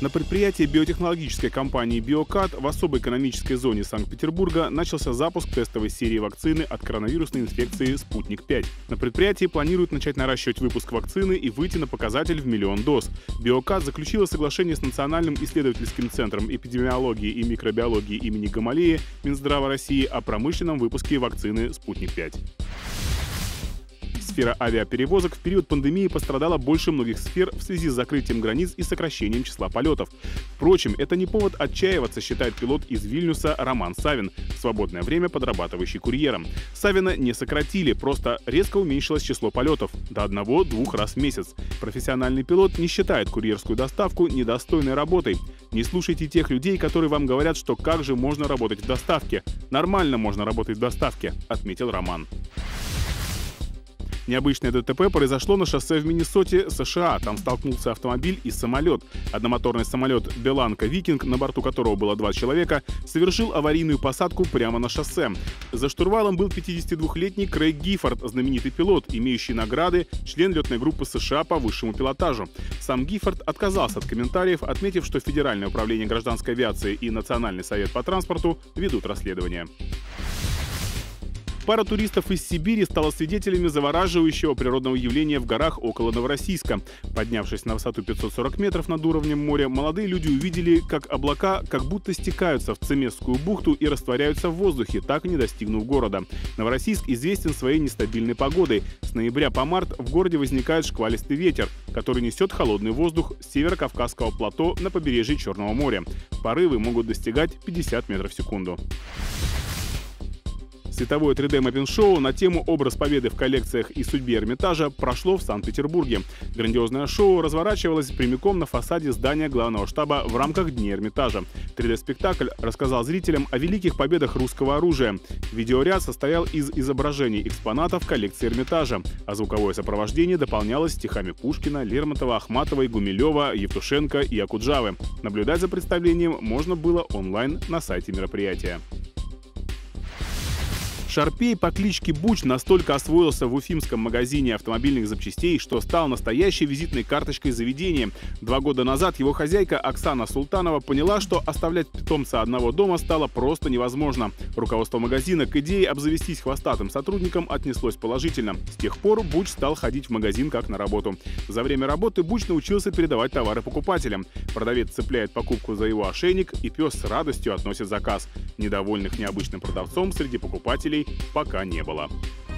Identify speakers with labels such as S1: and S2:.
S1: На предприятии биотехнологической компании «Биокат» в особой экономической зоне Санкт-Петербурга начался запуск тестовой серии вакцины от коронавирусной инфекции «Спутник-5». На предприятии планируют начать наращивать выпуск вакцины и выйти на показатель в 1 000 000 доз. «Биокат» заключила соглашение с Национальным исследовательским центром эпидемиологии и микробиологии имени Гамалеи Минздрава России о промышленном выпуске вакцины «Спутник-5». Сфера авиаперевозок в период пандемии пострадала больше многих сфер в связи с закрытием границ и сокращением числа полетов. Впрочем, это не повод отчаиваться, считает пилот из Вильнюса Роман Савин, в свободное время подрабатывающий курьером. Савина не сократили, просто резко уменьшилось число полетов до 1-2 раз в месяц. Профессиональный пилот не считает курьерскую доставку недостойной работой. Не слушайте тех людей, которые вам говорят, что как же можно работать в доставке. Нормально можно работать в доставке, отметил Роман. Необычное ДТП произошло на шоссе в Миннесоте, США. Там столкнулся автомобиль и самолет. Одномоторный самолет «Беланка Викинг», на борту которого было 2 человека, совершил аварийную посадку прямо на шоссе. За штурвалом был 52-летний Крейг Гиффорд, знаменитый пилот, имеющий награды, член летной группы США по высшему пилотажу. Сам Гиффорд отказался от комментариев, отметив, что Федеральное управление гражданской авиации и Национальный совет по транспорту ведут расследование. Пара туристов из Сибири стала свидетелями завораживающего природного явления в горах около Новороссийска. Поднявшись на высоту 540 метров над уровнем моря, молодые люди увидели, как облака как будто стекаются в Цемесскую бухту и растворяются в воздухе, так и не достигнув города. Новороссийск известен своей нестабильной погодой. С ноября по март в городе возникает шквалистый ветер, который несет холодный воздух с северо-кавказского плато на побережье Черного моря. Порывы могут достигать 50 метров в секунду. Световое 3D-мэппинг-шоу на тему «Образ Победы в коллекциях и судьбе Эрмитажа» прошло в Санкт-Петербурге. Грандиозное шоу разворачивалось прямиком на фасаде здания главного штаба в рамках Дней Эрмитажа. 3D-спектакль рассказал зрителям о великих победах русского оружия. Видеоряд состоял из изображений экспонатов коллекции Эрмитажа, а звуковое сопровождение дополнялось стихами Пушкина, Лермонтова, Ахматовой, Гумилева, Евтушенко и Окуджавы. Наблюдать за представлением можно было онлайн на сайте мероприятия. Шарпей по кличке Буч настолько освоился в уфимском магазине автомобильных запчастей, что стал настоящей визитной карточкой заведения. 2 года назад его хозяйка Оксана Султанова поняла, что оставлять питомца одного дома стало просто невозможно. Руководство магазина к идее обзавестись хвостатым сотрудником отнеслось положительно. С тех пор Буч стал ходить в магазин как на работу. За время работы Буч научился передавать товары покупателям. Продавец цепляет покупку за его ошейник, и пес с радостью относит заказ. Недовольных необычным продавцом среди покупателей пока не было.